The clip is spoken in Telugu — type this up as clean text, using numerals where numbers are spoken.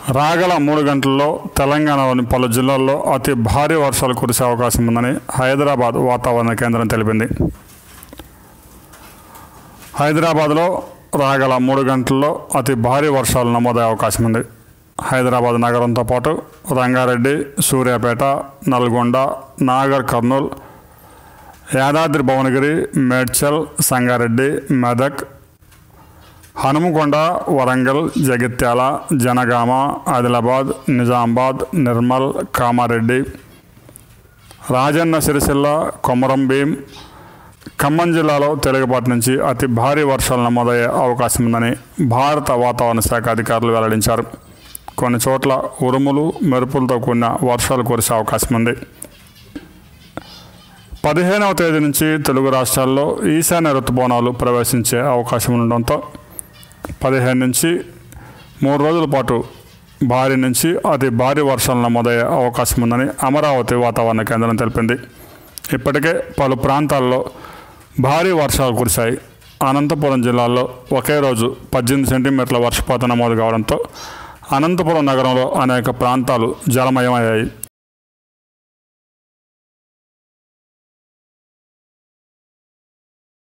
రాగల 3 గంటల్లో తెలంగాణలోని పలు జిల్లాల్లో అతి భారీ వర్షాలు కురిసే అవకాశం ఉందని హైదరాబాద్ వాతావరణ కేంద్రం తెలిపింది. హైదరాబాద్లో రాగల 3 గంటల్లో అతి భారీ వర్షాలు నమోదయ్యే అవకాశం ఉంది. హైదరాబాద్ నగరంతో పాటు రంగారెడ్డి, సూర్యాపేట, నల్గొండ, నాగర్ కర్నూల్, యాదాద్రి భువనగిరి, మేడ్చల్, సంగారెడ్డి, మెదక్, హనుమకొండ, వరంగల్, జగిత్యాల, జనగామ, ఆదిలాబాద్, నిజామాబాద్, నిర్మల్, కామారెడ్డి, రాజన్న సిరిసిల్ల, కొమరం భీం, ఖమ్మం జిల్లాలో తేలికపాటి నుంచి అతి భారీ వర్షాలు నమోదయ్యే అవకాశం ఉందని భారత వాతావరణ శాఖ అధికారులు వెల్లడించారు. కొన్ని చోట్ల ఉరుములు, మెరుపులతో కూడిన వర్షాలు కురిసే అవకాశం ఉంది. 15వ తేదీ నుంచి తెలుగు రాష్ట్రాల్లో ఈశాన్య ఋతుపవనాలు ప్రవేశించే అవకాశం ఉండడంతో 15 నుంచి 3 రోజుల పాటు భారీ నుంచి అతి భారీ వర్షాలు నమోదయ్యే అవకాశం ఉందని అమరావతి వాతావరణ కేంద్రం తెలిపింది. ఇప్పటికే పలు ప్రాంతాల్లో భారీ వర్షాలు కురిశాయి. అనంతపురం జిల్లాలో ఒకే రోజు 18 సెంటీమీటర్ల వర్షపాతం నమోదు కావడంతో అనంతపురం నగరంలో అనేక ప్రాంతాలు జలమయమయ్యాయి.